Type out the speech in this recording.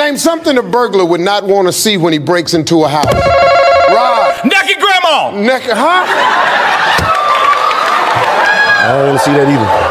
Name something a burglar would not want to see when he breaks into a house. Rod. Naked grandma. Naked, huh? I don't want to see that either.